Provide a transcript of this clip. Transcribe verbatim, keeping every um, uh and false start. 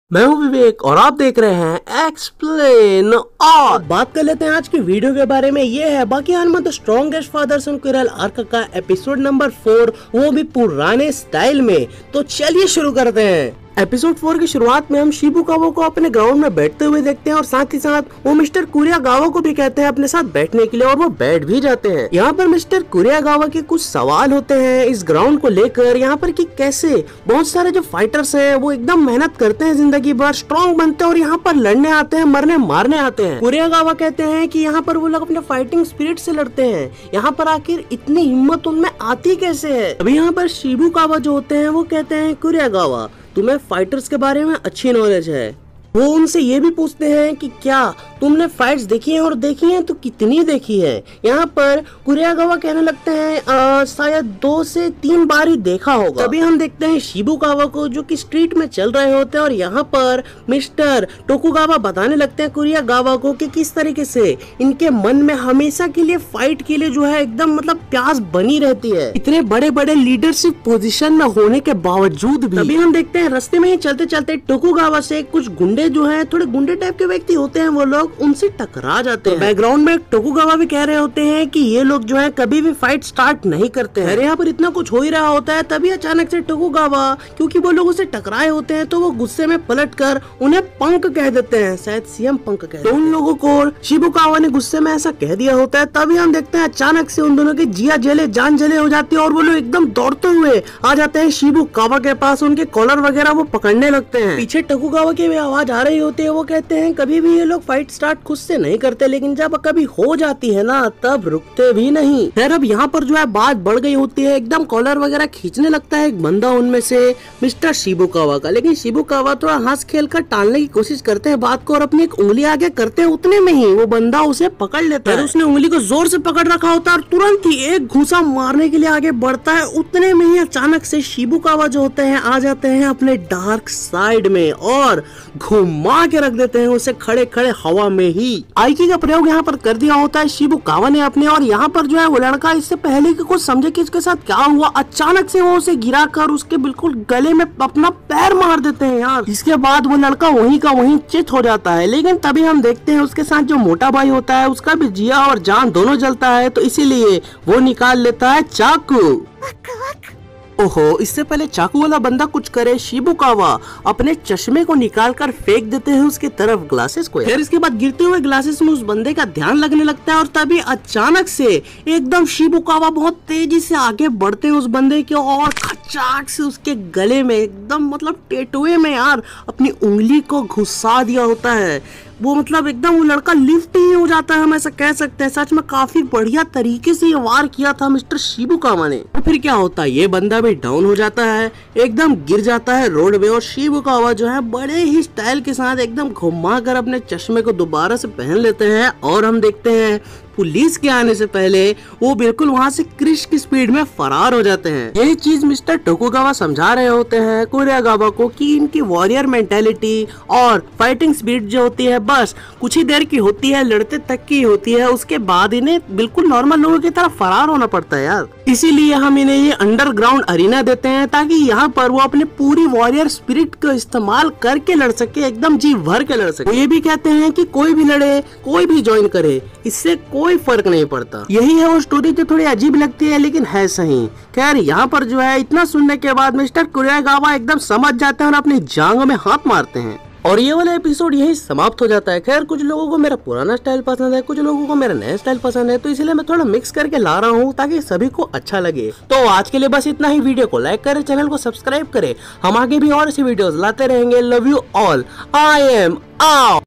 मैं हूं विवेक और आप देख रहे हैं एक्सप्लेन ऑल। बात कर लेते हैं आज की वीडियो के बारे में। ये है Baki the strongest father son quarrel arc का एपिसोड नंबर फोर, वो भी पुराने स्टाइल में। तो चलिए शुरू करते हैं। एपिसोड फोर की शुरुआत में हम शिबुकावा को अपने ग्राउंड में बैठते हुए देखते हैं और साथ ही साथ वो मिस्टर कुरियागावा को भी कहते हैं अपने साथ बैठने के लिए और वो बैठ भी जाते हैं। यहाँ पर मिस्टर कुरियागावा के कुछ सवाल होते हैं इस ग्राउंड को लेकर, यहाँ पर कि कैसे बहुत सारे जो फाइटर्स हैं वो एकदम मेहनत करते हैं, जिंदगी भर स्ट्रॉन्ग बनते हैं और यहाँ पर लड़ने आते हैं, मरने मारने आते हैं। कुरियागावा कहते हैं कि यहाँ पर वो लोग अपने फाइटिंग स्पिरिट से लड़ते हैं, यहाँ पर आखिर इतनी हिम्मत उनमें आती कैसे है। अभी यहाँ पर शिबुकावा जो होते हैं वो कहते हैं कुरियागावा तुम्हें फाइटर्स के बारे में अच्छी नॉलेज है। वो उनसे ये भी पूछते हैं कि क्या तुमने फाइट्स देखी हैं और देखी हैं तो कितनी देखी है। यहाँ पर कुरियागावा कहने लगते हैं आ, शायद दो से तीन बार ही देखा होगा। तभी हम देखते हैं शिबुकावा को जो कि स्ट्रीट में चल रहे होते हैं और यहाँ पर मिस्टर टोकुगावा बताने लगते हैं कुरियागावा को कि किस तरीके से इनके मन में हमेशा के लिए फाइट के लिए जो है एकदम मतलब प्यास बनी रहती है, इतने बड़े बड़े लीडरशिप पोजीशन में होने के बावजूद भी। तभी हम देखते हैं रास्ते में ही चलते चलते टोकुगावा से कुछ गुंडे जो है, थोड़े गुंडे टाइप के व्यक्ति होते हैं, वो लोग उनसे टकरा जाते हैं। बैकग्राउंड में टोकुगावा भी कह रहे होते हैं कि ये लोग जो है कभी भी फाइट स्टार्ट नहीं करते हैं। यहाँ पर इतना कुछ हो ही रहा होता है, तभी अचानक से टोकुगावा, क्योंकि वो लोग उसे टकराए होते हैं तो वो गुस्से में पलट कर उन्हें पंक कह देते हैं, शायद सीएम पंक कह देते हैं। तो उन लोगों को शिबुकावा ने गुस्से में ऐसा कह दिया होता है। तभी हम देखते हैं अचानक से उन दोनों की जिया जले जान जले हो जाती है और वो लोग एकदम दौड़ते हुए आ जाते हैं शिबुकावा के पास, उनके कॉलर वगैरह वो पकड़ने लगते हैं। पीछे टोकुगावा की आवाज आ रही होती है, वो कहते हैं कभी भी ये लोग फाइट स्टार्ट खुद से नहीं करते, लेकिन जब कभी हो जाती है ना तब रुकते भी नहीं। फिर अब यहाँ पर जो है बात बढ़ गई होती है, एकदम कॉलर वगैरह खींचने लगता है एक बंदा उनमें से मिस्टर शिबुकावा का, लेकिन शिबुकावा थोड़ा हंस खेल कर टालने की कोशिश करते हैं बात को और अपनी एक उंगली आगे करते हैं, उतने में ही वो बंदा उसे पकड़ लेता है। उसने उंगली को जोर से पकड़ रखा होता है और तुरंत ही एक घूसा मारने के लिए आगे बढ़ता है, उतने में ही अचानक से शिबुकावा जो होते हैं आ जाते हैं अपने डार्क साइड में और घुमा के रख देते हैं उसे खड़े खड़े हवा में ही। आईकी का प्रयोग यहाँ पर कर दिया होता है शिबुकावा ने अपने, और यहाँ पर जो है वो लड़का इससे पहले कि कुछ समझे कि इसके साथ क्या हुआ, अचानक से वो उसे गिरा कर उसके बिल्कुल गले में अपना पैर मार देते हैं यार। इसके बाद वो लड़का वहीं का वहीं चित हो जाता है। लेकिन तभी हम देखते हैं उसके साथ जो मोटा भाई होता है उसका भी जिया और जान दोनों जलता है, तो इसीलिए वो निकाल लेता है चाकू। ओहो, इससे पहले चाकू वाला बंदा कुछ करे, शिबुकावा अपने चश्मे को निकाल कर फेंक देते हैं उसकी तरफ, ग्लासेस को। फिर इसके बाद गिरते हुए ग्लासेस में उस बंदे का ध्यान लगने लगता है और तभी अचानक से एकदम शिबुकावा बहुत तेजी से आगे बढ़ते हैं उस बंदे के और खचाक से उसके गले में एकदम मतलब टेटुए में यार अपनी उंगली को घुसा दिया होता है। वो मतलब एकदम वो लड़का लिफ्ट ही हो जाता है, हम ऐसा कह सकते हैं। सच में काफी बढ़िया तरीके से ये वार किया था मिस्टर शिबुकावा ने। तो फिर क्या होता है, ये बंदा भी डाउन हो जाता है, एकदम गिर जाता है रोड में और शिबुकावा जो है बड़े ही स्टाइल के साथ एकदम घुमा कर अपने चश्मे को दोबारा से पहन लेते हैं और हम देखते हैं पुलिस के आने से पहले वो बिल्कुल वहाँ से क्रिश की स्पीड में फरार हो जाते हैं। यही चीज मिस्टर टोकुगावा समझा रहे होते हैं कुरियागावा को कि इनकी वॉरियर मेंटेलिटी और फाइटिंग स्पिरिट जो होती है बस कुछ ही देर की होती है, लड़ते तक की होती है, उसके बाद इन्हें बिल्कुल नॉर्मल लोगों की तरह फरार होना पड़ता है यार। इसीलिए हम इन्हें ये अंडरग्राउंड अरीना देते हैं ताकि यहाँ पर वो अपने पूरी वॉरियर स्पिरिट का इस्तेमाल करके लड़ सके, एकदम जी भर के लड़ सके। वो ये भी कहते हैं कि कोई भी लड़े, कोई भी ज्वाइन करे, इससे कोई फर्क नहीं पड़ता। यही है वो स्टोरी जो थोड़ी अजीब लगती है लेकिन है सही। खैर यहाँ पर जो है इतना सुनने के बाद मिस्टर कुरियागावा एकदम समझ जाते हैं और अपनी जांघों में हाथ मारते हैं और ये वाला एपिसोड यही समाप्त हो जाता है। खैर कुछ लोगों को मेरा पुराना स्टाइल पसंद है, कुछ लोगों को मेरा नया स्टाइल पसंद है, तो इसलिए मैं थोड़ा मिक्स करके ला रहा हूँ ताकि सभी को अच्छा लगे। तो आज के लिए बस इतना ही। वीडियो को लाइक करें, चैनल को सब्सक्राइब करें, हम आगे भी और ऐसी वीडियोस लाते रहेंगे। Love you all, I am out.